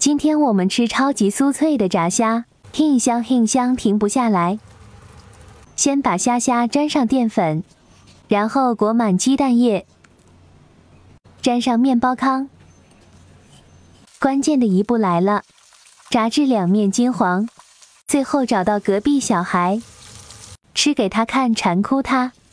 今天我们吃超级酥脆的炸虾，很香很香，停不下来。先把虾沾上淀粉，然后裹满鸡蛋液，沾上面包糠。关键的一步来了，炸至两面金黄。最后找到隔壁小孩，吃给他看，馋哭他。